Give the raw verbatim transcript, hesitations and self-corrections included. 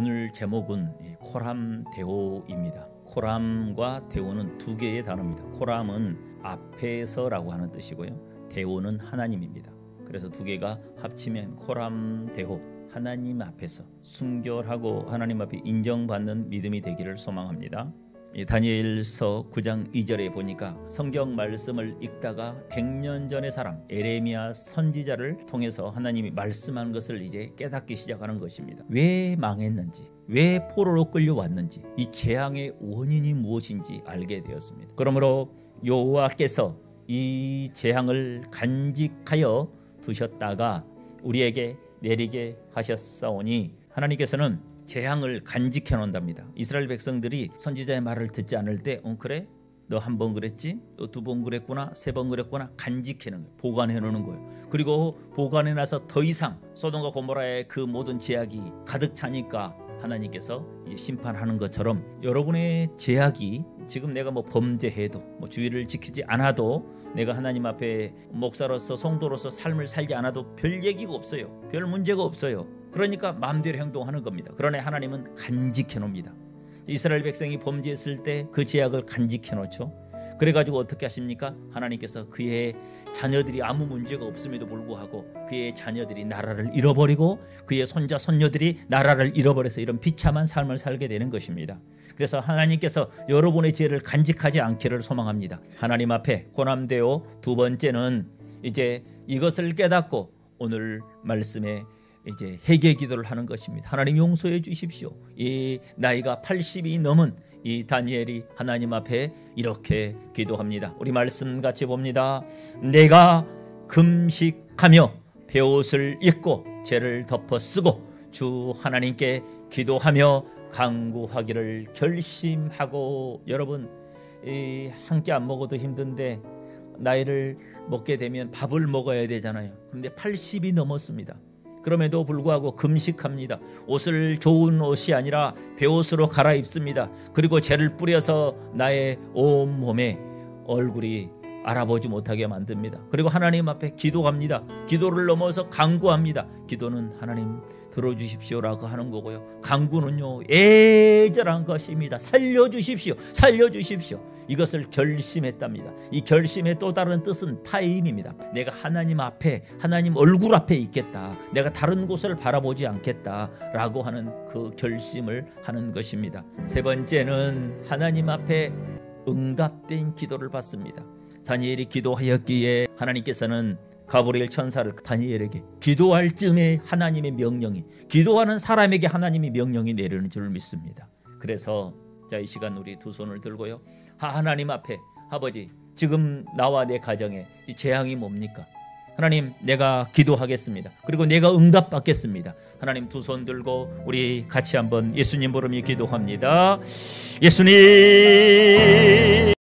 오늘 제목은 코람데오입니다. 코람과 데오는 두 개의 단어입니다. 코람은 앞에서라고 하는 뜻이고요. 데오는 하나님입니다. 그래서 두 개가 합치면 코람데오, 하나님 앞에서 순결하고 하나님 앞에 인정받는 믿음이 되기를 소망합니다. 다니엘서 구 장 이 절에 보니까 성경 말씀을 읽다가 백 년 전의 사람 에레미야 선지자를 통해서 하나님이 말씀한 것을 이제 깨닫기 시작하는 것입니다. 왜 망했는지, 왜 포로로 끌려왔는지, 이 재앙의 원인이 무엇인지 알게 되었습니다. 그러므로 여호와께서 이 재앙을 간직하여 두셨다가 우리에게 내리게 하셨사오니, 하나님께서는 재앙을 간직해 놓는답니다. 이스라엘 백성들이 선지자의 말을 듣지 않을 때 어, 그래? 너 한 번 그랬지? 또 두 번 그랬구나? 세 번 그랬구나? 간직해 놓는 거예요. 보관해 놓는 거예요. 그리고 보관해 놔서 더 이상 소돔과 고모라의 그 모든 제약이 가득 차니까 하나님께서 이제 심판하는 것처럼 여러분의 제약이 지금 내가 뭐 범죄해도 뭐 주의를 지키지 않아도 내가 하나님 앞에 목사로서 성도로서 삶을 살지 않아도 별 얘기가 없어요. 별 문제가 없어요. 그러니까 마음대로 행동하는 겁니다. 그러나 하나님은 간직해 놓습니다. 이스라엘 백성이 범죄했을 때 그 제약을 간직해 놓죠. 그래가지고 어떻게 하십니까? 하나님께서 그의 자녀들이 아무 문제가 없음에도 불구하고 그의 자녀들이 나라를 잃어버리고 그의 손자 손녀들이 나라를 잃어버려서 이런 비참한 삶을 살게 되는 것입니다. 그래서 하나님께서 여러분의 죄를 간직하지 않기를 소망합니다. 하나님 앞에 고난되어 두 번째는 이제 이것을 깨닫고 오늘 말씀에 이제 회개 기도를 하는 것입니다. 하나님 용서해 주십시오. 이 나이가 팔십이 넘은 이 다니엘이 하나님 앞에 이렇게 기도합니다. 우리 말씀 같이 봅니다. 내가 금식하며 베옷을 입고 죄를 덮어 쓰고 주 하나님께 기도하며 간구하기를 결심하고. 여러분, 이 한 끼 안 먹어도 힘든데 나이를 먹게 되면 밥을 먹어야 되잖아요. 그런데 팔십이 넘었습니다. 그럼에도 불구하고 금식합니다. 옷을 좋은 옷이 아니라 베옷으로 갈아입습니다. 그리고 죄를 뿌려서 나의 온몸에 얼굴이 알아보지 못하게 만듭니다. 그리고 하나님 앞에 기도합니다. 기도를 넘어서 간구합니다. 기도는 하나님 들어주십시오라고 하는 거고요. 간구는요, 애절한 것입니다. 살려주십시오. 살려주십시오. 이것을 결심했답니다. 이 결심의 또 다른 뜻은 타임입니다. 내가 하나님 앞에, 하나님 얼굴 앞에 있겠다. 내가 다른 곳을 바라보지 않겠다라고 하는 그 결심을 하는 것입니다. 세 번째는 하나님 앞에 응답된 기도를 받습니다. 다니엘이 기도하였기에 하나님께서는 가브리엘 천사를 다니엘에게 기도할 쯤에 하나님의 명령이, 기도하는 사람에게 하나님의 명령이 내리는 줄 믿습니다. 그래서 자, 이 시간 우리 두 손을 들고요, 하나님 앞에, 아버지, 지금 나와 내 가정에 이 재앙이 뭡니까? 하나님, 내가 기도하겠습니다. 그리고 내가 응답받겠습니다. 하나님, 두 손 들고 우리 같이 한번 예수님 부르며 기도합니다. 예수님.